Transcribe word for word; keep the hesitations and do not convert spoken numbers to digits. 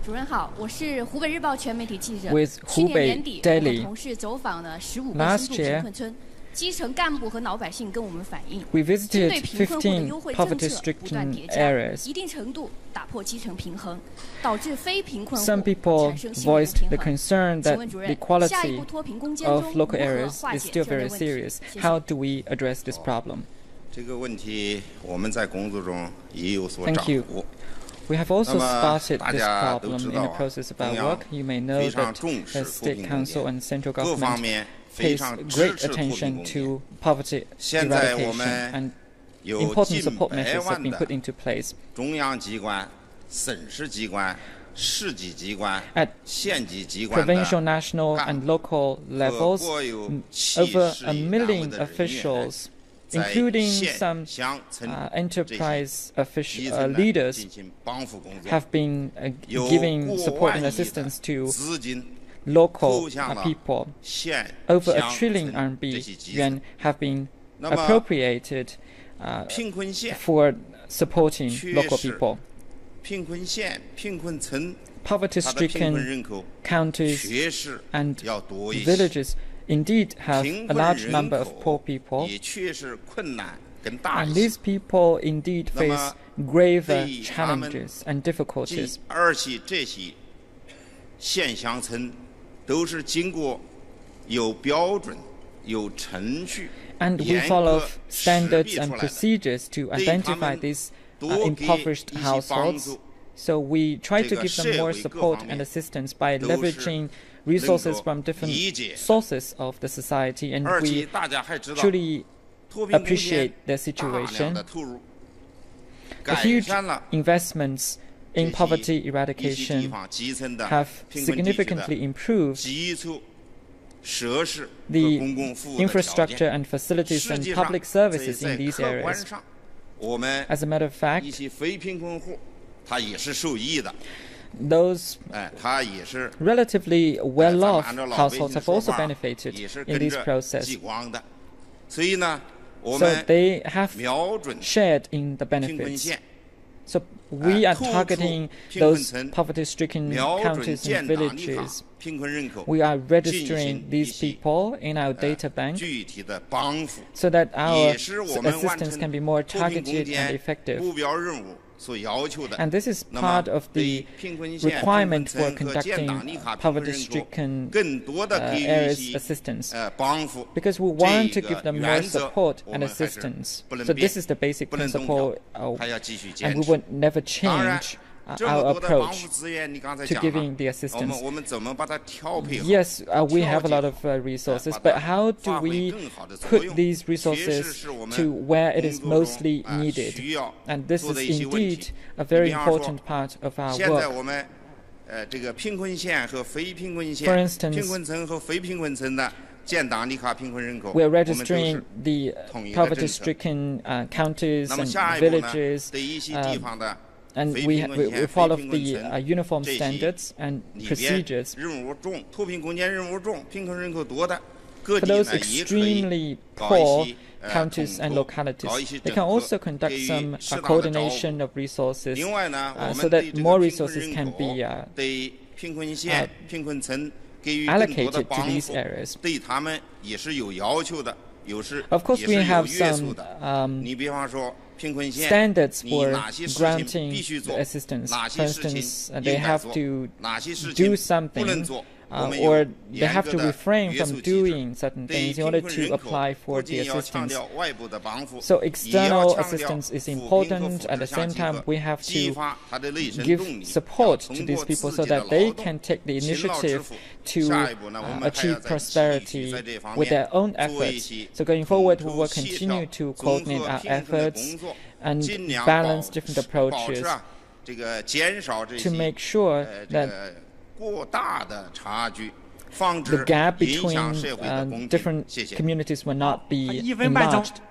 主任好，我是湖北日报全媒体记者。 with 去年 Hubei 年底，我 Daily. 们同事走访了十五个 Last 深度贫 year, 困村，基层干部和老百姓跟我们反映， we 针 visited 对贫困户的 fifteen 优惠政策不断 poverty-stricken 叠加， areas. 一定程度打破基层平衡，导致非贫困户 Some people 产生心理不 voiced 平 the 衡。 concern 请 that 问主 the 任，下一 quality 步脱贫攻坚 of 中 local 如何 areas 化 is 解 still 这类 very 问题？ serious. 谢谢。 How do we address this problem? 这个问题我们在工作中也有所掌 Thank you. 握。 We have also 那么 started 大 this 家都 problem 知 in 道 the 啊， process of 中 our 央 work. You may know 非常 that 重 the 视脱 State 贫攻 Council 坚， and central 各方 government 面非 pays 常支 great 持脱贫 attention 攻坚。 to poverty 现在我 eradication 们 and 有 important 近 support 百 measures have 万 been 的 put into place. 中央机关、省市机关、市级机关、 At 县级机关的 provincial, national, 干 and 部 local 和 levels, 国有 mm, 企 over 事 a 业单位 million 的人员 officials, 在 including 县 some 乡村 uh, 这些 enterprise 基 official, uh, 层的 leaders 进行帮扶工作， have been uh, 有 giving 过 support 万 and 亿的 assistance to 资金 local 投向 uh, 了 people. 县 Over a 乡 trillion 村这 RMB 些基 yuan 层。 have been 那么 appropriated uh, 贫困县、 for supporting 缺 local 失 people. 贫困县、贫困村， Poverty 它的贫困 stricken 人口 counties 确实 and 要多一些。 villages indeed have 贫 a 困 large 人 number of poor 口 people, 也确实困难更大 and 一些。 these people indeed 那么 face graver 对于他们 challenges and 近 difficulties. 而且这些县乡村都是经过有标准、有程序、 And we 严 follow 格识 standards 别 and 出来的。 procedures to 对他 identify 们 these uh, 多给 impoverished 一些帮 households. 助， So we try to 这个 give them 社 more 会各 support 方 and 面 assistance by 都是 leveraging resources 能够 from different 理解。 sources of the society, and 而且 we 大家还知道， truly 脱贫攻 appreciate 坚 their 大量 situation. 的投入， The 改 huge 善了 investments 这 in 些 poverty 一些地 eradication 方基层的 have 贫困地区的 significantly improved 基础设施和 the 公共服务的条 infrastructure 件。 and facilities 实 and 际上， public 在 services 在 in these 客观 areas. 上，我们 As a matter of 一 fact, 些非贫困户，他也是受益的， those 哎，他也是 relatively 呃 well-off 咱们按照老百姓 households 的 have 说 also 法， benefited 也是 in 跟 this 着 process. 激光的。所以呢，我 So 们 they have 瞄准 shared in the 贫困 benefits. 县， So we are 突出 targeting 贫困 those 层， poverty-stricken 瞄准 counties 建 and 档立卡 villages. 贫困人口， We are 进 registering 行一 these 些 people in our 呃 data bank 具体的帮扶， so that our 也是我们完 assistance 成 can be more 脱贫攻 targeted and 坚 effective. 目标任务所要求的。 And this is 那么 part of 对 the 贫困县、贫 requirement 困 for 村和建 conducting 档立卡贫困人口 poverty-stricken 更多的 uh, 给予一 areas 些 assistance. 呃帮扶。 Because we 这 want to 个 give them more 原则 support 我 and 们还是 assistance. 不能 So 变， this is the basic 不能动摇， principle, uh, 还要继续 and 坚 we 持。 would never 当然， change uh, 这么 our 多的帮 approach 扶资源，你刚才 to 讲了， giving the 我 assistance. 们我们怎么把它调配好？ Yes, uh, we have a lot of uh, 调 resources, 节好， but how do 发挥 we 更好的作 put 用， these 确实 resources 是我们 to where it is 工作中， mostly 啊， needed? 需要 And this 做 is 的一些问题。 indeed a very 你比方说， important part of our 现在 work. 我们呃这个贫困县和非贫困 For 县、 instance, 贫困村和非贫困村的建档立卡贫困人口， We're 我们都 registering 是 the 统一的政策。 poverty-stricken uh, counties 那么 and 下一步呢， villages, 对一些 uh, 地方的 and 非 we, 贫 ha- 困 we, we 县、非 follow 贫困 the 村 uh, uniform 这些 standards and 里边 procedures. 任务重、脱贫攻坚任务重、贫困人口多的各 For 地 those 呢，也可以 extremely 搞一 poor 些呃 counties 统 and 筹， localities, 搞一些 they 整 can 合， also 给 conduct 予 some 适 uh, 当的照顾。 coordination of resources 另外呢， uh, 我 so 们对 that 这 more 个贫困 resources 人 can 口 be uh, 对贫困县、 uh, 贫困村给予更多的 allocated to 帮 these 扶， areas. 对他们也是有要求的，有时 Of course, 也 we 是有 have 约束 some 的。 um, 你比方说贫困县， standards 你 for 哪些事情 granting 必须 the 做， assistance. 哪 For 些事情 instance, uh, 应 they 该 have 做， to 哪些事 do 情不 something, 能做，我 uh, 们有 or they 严 have 格 to 的 refrain 约 from 束机制。 doing certain 对 things in 贫 order 困 to 人口 apply 不 for 仅 the 要强 assistance. 调外部的帮扶， So 也 external 要强调 assistance is 扶贫和 important. 扶 At 持 the 向 same 集 time, 合， we have 激 to 发他的内生 give 动力，要 support to 通 these 过 people 自 so 己的 that they 劳动 can take the 勤劳致 initiative 富。 to 下一步呢，我 uh, 们还要 achieve 再继续 prosperity 在这方 with 面 their own 做一 efforts. 些 So going 统 forward, we 筹 will 协 continue 调 to 综 coordinate 合 our 贫困的 efforts 工作， and 尽量保 balance different 保 approaches 持啊这个减少这 to 些 make sure 呃这 that 个过大的差距，防 the 止 gap 影 between 响社会的 uh, 公平。 different 谢谢。 communities will not be 一分半钟 enlarged.